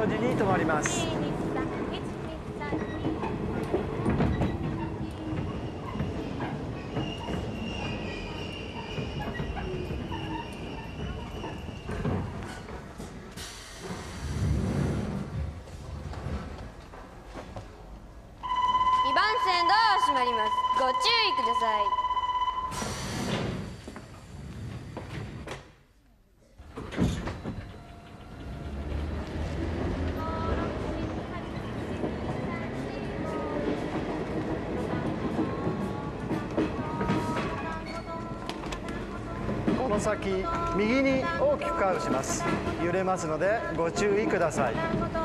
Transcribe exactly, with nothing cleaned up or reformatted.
表示に停まります。 にばん線ドアを閉まります。ご注意ください。 この先、右に大きくカーブします。揺れますのでご注意ください。